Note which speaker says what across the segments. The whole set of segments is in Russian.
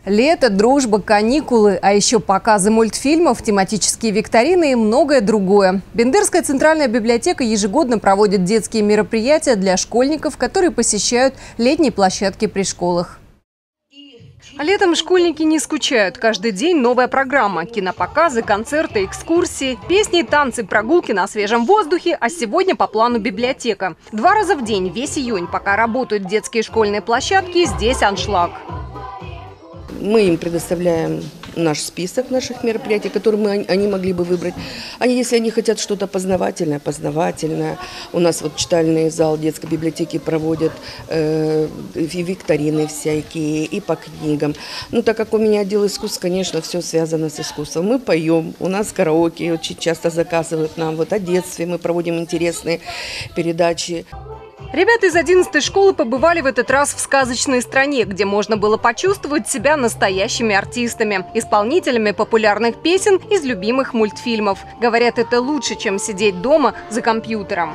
Speaker 1: Лето, дружба, каникулы, а еще показы мультфильмов, тематические викторины и многое другое. Бендерская центральная библиотека ежегодно проводит детские мероприятия для школьников, которые посещают летние площадки при школах. А летом школьники не скучают. Каждый день новая программа. Кинопоказы, концерты, экскурсии, песни, танцы, прогулки на свежем воздухе. А сегодня по плану библиотека. 2 раза в день, весь июнь, пока работают детские школьные площадки, здесь аншлаг.
Speaker 2: Мы им предоставляем наш список наших мероприятий, которые они могли бы выбрать. Если они хотят что-то познавательное. У нас вот читальный зал детской библиотеки проводят викторины всякие и по книгам. Так как у меня отдел искусств, конечно, все связано с искусством. Мы поем, у нас караоке очень часто заказывают нам. Вот о детстве мы проводим интересные передачи.
Speaker 1: Ребята из 11-й школы побывали в этот раз в сказочной стране, где можно было почувствовать себя настоящими артистами, исполнителями популярных песен из любимых мультфильмов. Говорят, это лучше, чем сидеть дома за компьютером.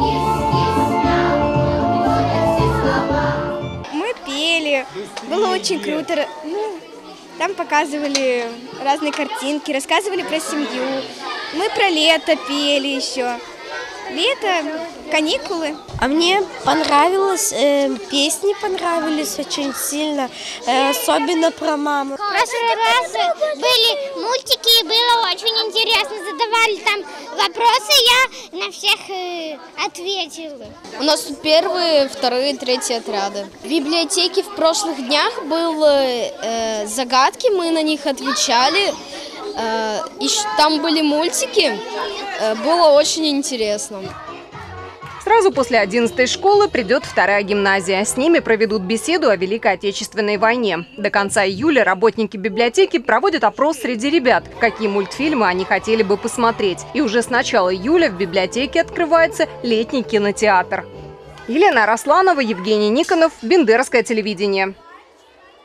Speaker 3: Мы пели, было очень круто. Там показывали разные картинки, рассказывали про семью. Мы про лето пели еще. Лето, каникулы.
Speaker 4: А мне понравилось, песни понравились очень сильно, особенно про маму.
Speaker 5: В прошлый раз были мультики, было очень интересно, задавали там вопросы, я на всех ответила.
Speaker 6: У нас тут 1-й, 2-й, 3-й отряды. В библиотеке в прошлых днях были загадки, мы на них отвечали. И там были мультики, было очень интересно.
Speaker 1: Сразу после 11-й школы придет 2-я гимназия. С ними проведут беседу о Великой Отечественной войне. До конца июля работники библиотеки проводят опрос среди ребят, какие мультфильмы они хотели бы посмотреть. И уже с начала июля в библиотеке открывается летний кинотеатр. Елена Арасланова, Евгений Никонов, Бендерское телевидение.